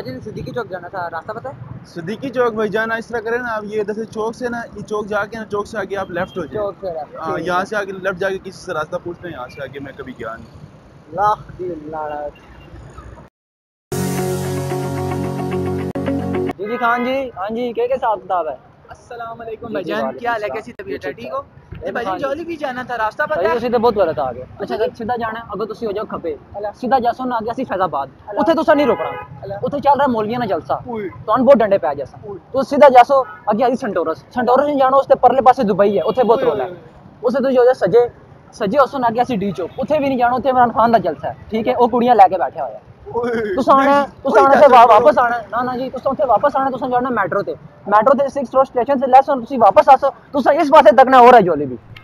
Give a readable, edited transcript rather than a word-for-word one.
भाईजान सिद्दीकी चौक जाना था, रास्ता पता है? सिद्दीकी चौक भाईजान इस तरह करें ना, आप ये इधर से चौक से ना, ये चौक जाके ना, चौक से आगे आप लेफ्ट हो जाए। चौक से लेफ्ट, हाँ, यहाँ से आगे लेफ्ट जाके किसी से रास्ता पूछते हैं, यहाँ से आगे मैं कभी गया नहीं। लाख दी लानत। जी खान जी, हाँ जी, क्या हिसाब किताब है? अस्सलाम वालेकुम भाईजान, क्या हाल है, कैसी तबीयत है, ठीक हो? भाईजान जॉली भी जाना था, रास्ता पता भाई है? ਤੁਸੀਂ ਤੇ ਬਹੁਤ ਗਲਤ ਆ ਗਏ। ਅੱਛਾ ਸਿੱਧਾ ਜਾਣਾ, ਅਗਰ ਤੁਸੀਂ ਹੋ ਜਾਓ ਖੱਬੇ ਸਿੱਧਾ ਜਾਸੋ ਨਾ ਅੱਗੇ ਅਸੀਂ ਫੈਜ਼ਾਬਾਦ, ਉੱਥੇ ਤੁਸੀਂ ਨਹੀਂ ਰੁਕਣਾ, ਉੱਥੇ ਚੱਲ ਰਿਹਾ ਮੌਲਵੀਆਂ ਦਾ ਜਲਸਾ, ਤੁਹਾਨੂੰ ਬਹੁਤ ਡੰਡੇ ਪੈ ਜਾਸਾ। ਤੁਸੀਂ ਸਿੱਧਾ ਜਾਸੋ ਅੱਗੇ ਆਦੀ ਸੰਟੋਰਸ ਨਹੀਂ ਜਾਣਾ, ਉਸ ਤੇ ਪਰਲੇ ਪਾਸੇ ਦੁਬਈ ਹੈ, ਉੱਥੇ ਬਹੁਤ ਰੋਲਾ ਹੈ। ਉਸੇ ਤੁਸੀਂ ਹੋ ਜਾ ਸੱਜੇ ਸੱਜੇ ਉਸੋਂ ਅੱਗੇ ਅਸੀਂ ਡੀ ਚੌਕ, ਉੱਥੇ ਵੀ ਨਹੀਂ ਜਾਣਾ, ਉੱਥੇ ਇਮਰਾਨ ਖਾਨ ਦਾ ਜਲਸਾ ਹੈ, ਠੀਕ ਹੈ, ਉਹ ਕੁੜੀਆਂ ਲੈ ਕੇ ਬੈਠਿਆ ਹੋਇਆ। ਤੁਸੀਂ ਆਣਾ ਤੇ ਵਾਪਸ ਆਣਾ ਨਾ ਜੀ, ਤੁਸੀਂ ਉੱਥੇ ਵਾਪਸ ਆਣਾ, ਤੁਸੀਂ ਜਾਣਾ ਮੈਟਰੋ ਤੇ 6 ਰੋਡ ਸਟੇਸ਼ਨ ਤੇ ਲੈਸ ਤੁਸੀਂ ਵਾਪਸ ਆਸੋ, ਤੁਸੀਂ ਇਸ ਪਾਸੇ ਤੱਕ ਨਾ ਹੋ ਰਿਹਾ ਜੋਲੀ ਵੀ।